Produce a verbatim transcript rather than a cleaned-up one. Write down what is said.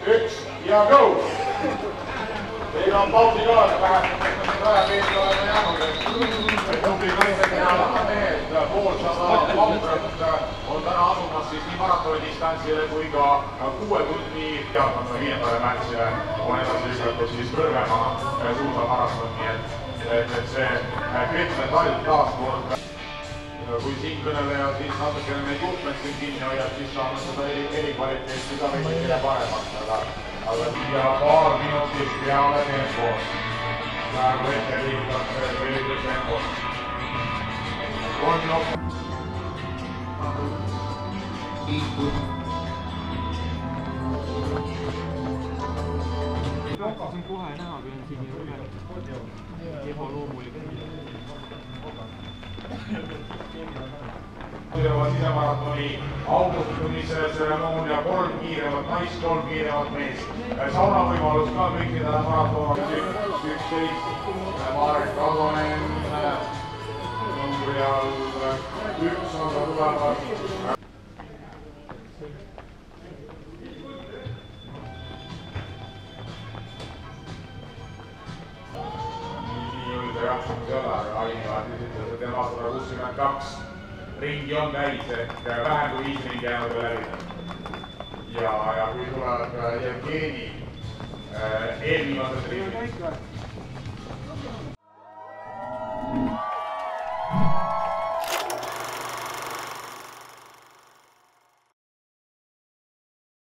üks ja go! Teil on pausi ka, et vähemalt rajamees oleme jäänud. Tubli naisega mehed, poolsada vautrat on täna asumas siis nii maratoni distantsile kui ka kuue tunni teadmata viiendale märtsile on edasi lükatud siis kõrgema suusamaratoni, et see kritmetall taaskord. Kui siin kõneleja siis natukene neid juhtmeid siin kinni hoiab, siis saame seda erikvaliteeti ka veidi paremaks, aga siia paar minutit peale tempos. Praegu ette liigutakse sellises tempos. kolm minutit. See on kohe näha, kui on siin üle ebaloomulik. Tulevad sisemaratoni augustumise tseremoonia kolm kiiremat naist, kolm kiiremat meest. Saunavõimalus ka kõikidele maratoni üksteist. Marek Radonen numbri all üks on ka tulemas. Jaksumus ei ole, aga Ainivad ütles, et tema sada kuuskümmend kaks ringi on täis, ehk vähem kui viis ringi jäänud veel läbi. Ja, ja kui tuleb Jevgeni eelviimased ringid,